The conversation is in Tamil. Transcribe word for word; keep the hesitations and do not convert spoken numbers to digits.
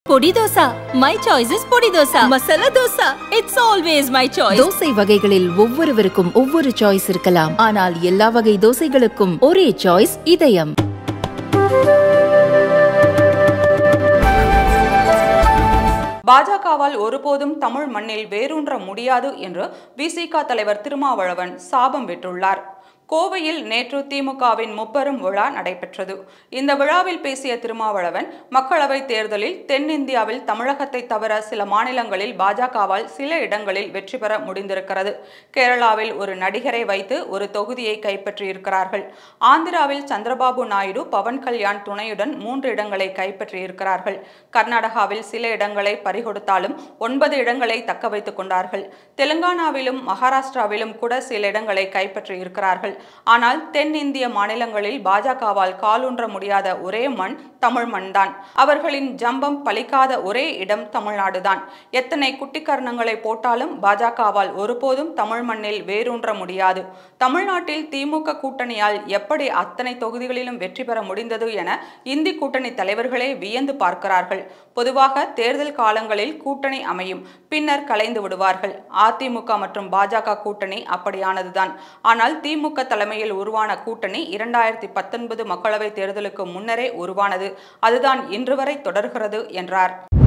பொடி தோசா. My choice is பொடி dosa. Masala dosa. It's always my choice. Dosa வகைகளில் ஒவ்வொருவருக்கும் ஒவ்வொரு சாய்ஸ் இருக்கலாம். ஆனால் எல்லா வகை தோசைகளுக்கும் ஒரே சாய்ஸ் இதயம். பாஜகவால் ஒருபோதும் தமிழ் மண்ணில் வேரூன்ற முடியாது என்று விசிக தலைவர் திருமாவளவன் சாபம் விட்டுள்ளார். கோவையில் நேற்று திமுகவின் முப்பெரும் விழா நடைபெற்றது. இந்த விழாவில் பேசிய திருமாவளவன், மக்களவைத் தேர்தலில் தென்னிந்தியாவில் தமிழகத்தை தவிர சில மாநிலங்களில் பாஜகவால் சில இடங்களில் வெற்றி பெற முடிந்திருக்கிறது. கேரளாவில் ஒரு நடிகரை வைத்து ஒரு தொகுதியை கைப்பற்றியிருக்கிறார்கள். ஆந்திராவில் சந்திரபாபு நாயுடு, பவன் கல்யாண் துணையுடன் மூன்று இடங்களை கைப்பற்றியிருக்கிறார்கள். கர்நாடகாவில் சில இடங்களை பறிகொடுத்தாலும் ஒன்பது இடங்களை தக்க வைத்துக் கொண்டார்கள். தெலுங்கானாவிலும் மகாராஷ்டிராவிலும் கூட சில இடங்களை கைப்பற்றியிருக்கிறார்கள். ஆனால் தென்னிந்திய மாநிலங்களில் பாஜகவால் காலூன்ற முடியாத ஒரே மண் தமிழ் மண் தான். அவர்களின் ஜம்பம் பலிக்காத ஒரே இடம் தமிழ்நாடுதான். எத்தனை குட்டிக்கரணங்களை போட்டாலும் பாஜகவால் ஒருபோதும் தமிழ் மண்ணில் வேரூன்ற முடியாது. தமிழ்நாட்டில் திமுக கூட்டணியால் எப்படி அத்தனை தொகுதிகளிலும் வெற்றி பெற முடிந்தது என இந்தி கூட்டணி தலைவர்களே வியந்து பார்க்கிறார்கள். பொதுவாக தேர்தல் காலங்களில் கூட்டணி அமையும், பின்னர் கலைந்து விடுவார்கள். அதிமுக மற்றும் பாஜக கூட்டணி அப்படியானதுதான். ஆனால் திமுக தலைமையில் உருவான கூட்டணி இரண்டாயிரத்தி பத்தொன்பது மக்களவை தேர்தலுக்கு முன்னரே உருவானது. அதுதான் இன்று வரை தொடர்கிறது என்றார்.